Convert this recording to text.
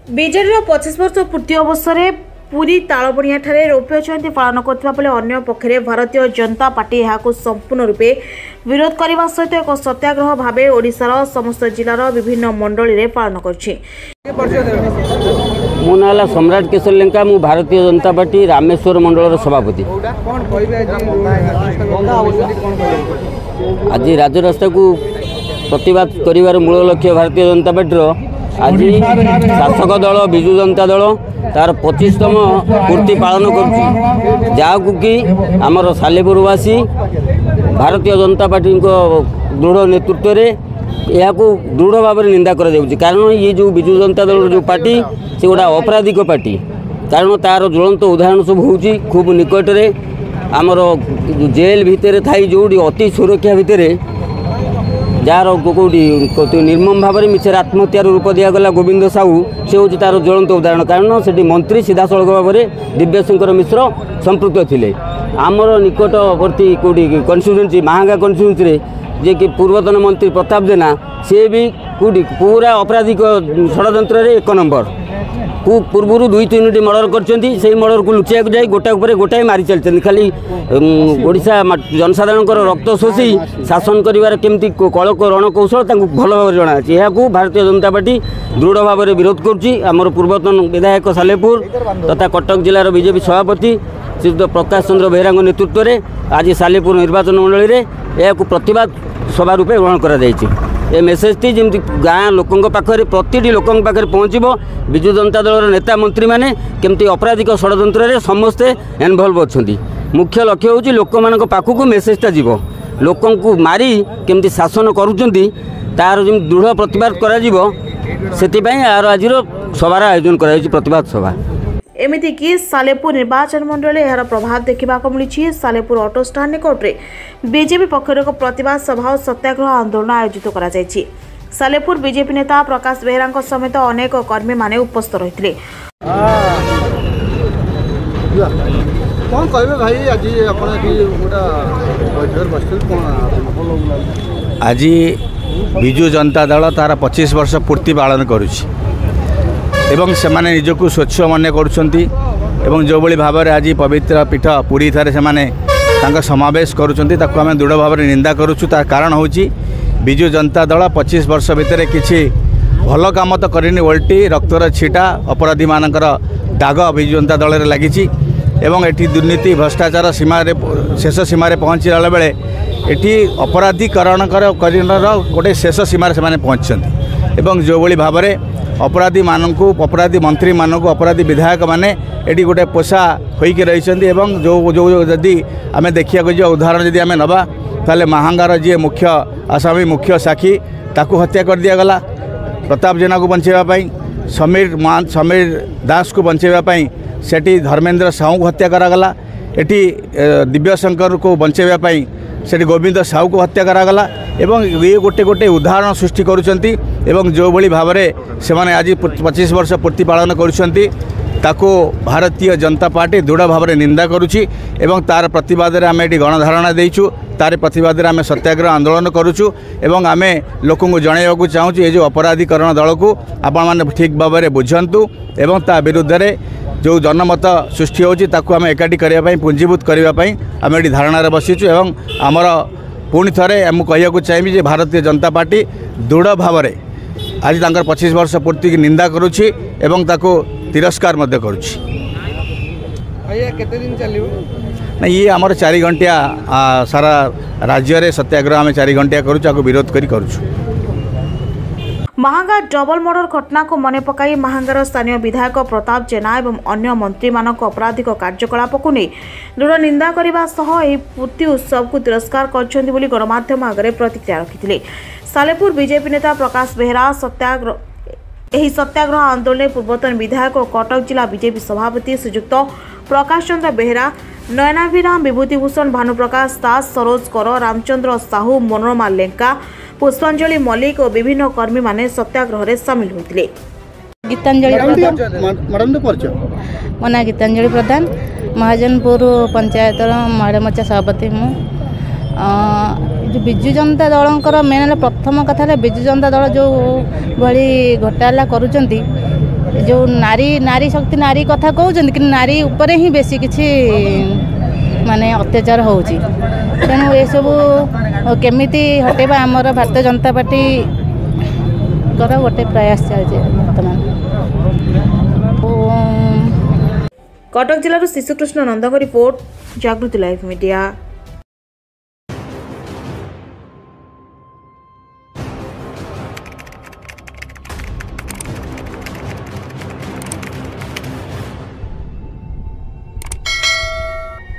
BJD 25 वर्ष पूर्ति अवसर में पूरी तालबणिया रौप्य जयंती पालन करथिबा बेले अन्य पक्षरे भारतीय जनता पार्टी यहां संपूर्ण रूपे विरोध करने सहित एक सत्याग्रह भाव ओडिशार समस्त जिलार विभिन्न मंडली में पालन करछि। मो ना सम्राट किशोर लेंका मु भारतीय जनता पार्टी रामेश्वर मंडल सभापति। आज राजरास्ता को प्रतिवाद कर मूल लक्ष्य भारतीय जनता पार्टी आज शासक दल विजु जनता दल तार 25तम पूर्ति पालन कर जहाकू कि आमर सालेपुरवासी भारतीय जनता पार्टी दृढ़ नेतृत्व में यह दृढ़ भाव में निंदा कारण ये जो विजु जनता दल जो पार्टी से गोटा अपराधिक पार्टी कारण तार ज्वलंत उदाहरण सब हो खूब निकट में आमर जेल भितर थी जो अति सुरक्षा भितर जार कौटी निर्मम भाव में मिछर आत्महत्यार रूप दिगला गोविंद साहू से हूँ तार ज्वलंत उदाहरण कारण से मंत्री सीधासख भाव में दिव्यशंकर मिश्र संपृक्त थे आमर निकटवर्ती कौटी कन्स्टिट्यूएंसी महांगा कन्स्टिट्यूएंसी जे कि पूर्वतन मंत्री प्रताप जेना सी भी कौटी पूरा अपराधिक षड्यंत्र 1 नंबर पूर्वर 2-3टी मर्डर कर मर्डर को लुचा जाए गोटा गोटाए मारी चलते खाली ओडिशा जनसाधारण रक्त शोषी शासन कर केमती कल रणकौशल भल भाव जना यह भारतीय जनता पार्टी दृढ़ भाव में विरोध कर पूर्वतन विधायक सालेपुर तथा कटक जिलार बीजेपी सभापति श्रीयुक्त प्रकाश चंद्र बेहरा नेतृत्व में आज सालेपुर निर्वाचन मंडली में यह प्रतिवाद सभा रूपे ग्रहण कर मेसेजटी जमी गाँ लोकों पाखे प्रति लोकों पाखे पहुँचो विजु जनता दल नेता मंत्री मैंने केमती अपराधिक षड्यंत्र समस्ते इनवल्व अच्छा मुख्य लक्ष्य हूँ लोक मान पाखक मेसेजटा जीव लोकों को मारी केमती शासन करुँच तार जमी दृढ़ प्रतिवाद कर आज सभार आयोजन कर प्रतिवाद सभा एमिति कि सालेपुर निर्वाचन मंडल यार प्रभाव देखा मिली। सालेपुर ऑटो स्टाण्ड निकट में बीजेपी पक्षर एक प्रतिवाद सभा और सत्याग्रह आंदोलन आयोजित कर सालेपुर बीजेपी नेता प्रकाश बेहरा समेत अनेक कर्मी माने उपस्थित रही। आज विजु जनता दल तार 25 वर्ष पूर्ति पालन करुछि एवं से माने निजको स्वच्छ मन करुछंती एवं जो बड़ी भाव में आज पवित्र पीठ पुरी थारे से माने तांका समावेश करुछंती ताको आमे दृढ़ भाव में निंदा करुछु। तार कारण होची विजु जनता दल 25 वर्ष भितर किछि भल काम तो करनी ओल्टी रक्तर छिटा अपराधी मानकर दाग विजु जनता दल रे लागिछि एवं एठी दुर्नीति भ्रष्टाचार सीमा शेष सीमा पहुँचला बेले एठी अपराधीकरण गोटे शेष सीमार से पहुँचती एवं जो बड़ी भाव में अपराधी मानू अपराधी मंत्री मानक अपराधी विधायक माने एटी गोटे पोषा होइके रहिसेंती एवं जो जो जदि आम देखा जो उदाहरण जदि आम नवा ताले महांगार जी मुख्य आसामी मुख्य साक्षी ताकू हत्या कर दिगला प्रताप जेना को बंचेवाई समीर दास को बंचेवाई सेठी धर्मेंद्र साहू को हत्या करागला एटी दिव्यशंकर को बंचेवाई सेठी गोविंद साहू को हत्या करागला एवं ये गोटे गोटे उदाहरण सृष्टि करुछंती एवं जो बड़ी भाव में से आज 25 वर्ष पूर्ति पालन करुछंती ताको भारतीय जनता पार्टी दृढ़ भाव में निंदा करुछि एवं तार प्रतिवाद रे आमे एटी गणधारणा देइछु तार प्रतिवाद रे आमे सत्याग्रह आंदोलन करुछु एवं आमे लोकों को जणाइबाकू चाहूछु ये जो अपराधीकरण दल को आपण माने ठीक भाव में बुझंतु एवं ता विरुद्ध रे जो जनमत सृष्टि होछि ताको आमे एकाठी करिया पई पुंजीभूत करिया पई आमे एटी धारणा रे बसिछु एवं आमर पुणी थे मुझे कहूँ चाहिए भारतीय जनता पार्टी दृढ़ भाव में आज 25 वर्ष पूर्ति की निंदा करुछि एवं ताको तिरस्कार मध्य करुछि। नहीं ये आमर 4 घंटिया सारा राज्य रे सत्याग्रह आम 4 घंटिया करूँ विरोध करूँ। महांगा डबल मर्डर घटना को मन पकाई महांगार स्थानीय विधायक प्रताप जेना एवं अन्य मंत्री मानक आपराधिक कार्यकलाप को नहीं दृढ़ निंदा करने सह पूर्ति उत्सव को तिरस्कार कर गणमाध्यम आगे प्रतिक्रिया रखिते। सालेपुर बीजेपी नेता प्रकाश बेहरा सत्याग्रह आंदोलन में पूर्वतन विधायक और कटक जिला बीजेपी सभापति श्रीयुक्त प्रकाश चंद्र बेहरा नयनाभिराम विभूतिभूषण भानुप्रकाश दास सरोज कर रामचंद्र साहू मनोरमा लेंका पुष्पांजलि मल्लिक और विभिन्न कर्मी माने सत्याग्रह रे शामिल होते। मो ना गीतांजलि प्रधान महाजनपुर पंचायत महिला मोर्चा सभापति मु विजु जनता दल मेन प्रथम कथा विजु जनता दल जो भाई घोटाला करुँच जो नारी नारी शक्ति नारी कथा कहते कि नारी उपरे ही बेसी किछि माने अत्याचार होउची तेणु ये सब केमिति हटेबा आमर भारतीय जनता पार्टी कर गोटे प्रयास चलছে बर्तमान। कटक जिलार शिशुकृष्ण नंदक रिपोर्ट जागृति लाइव मीडिया।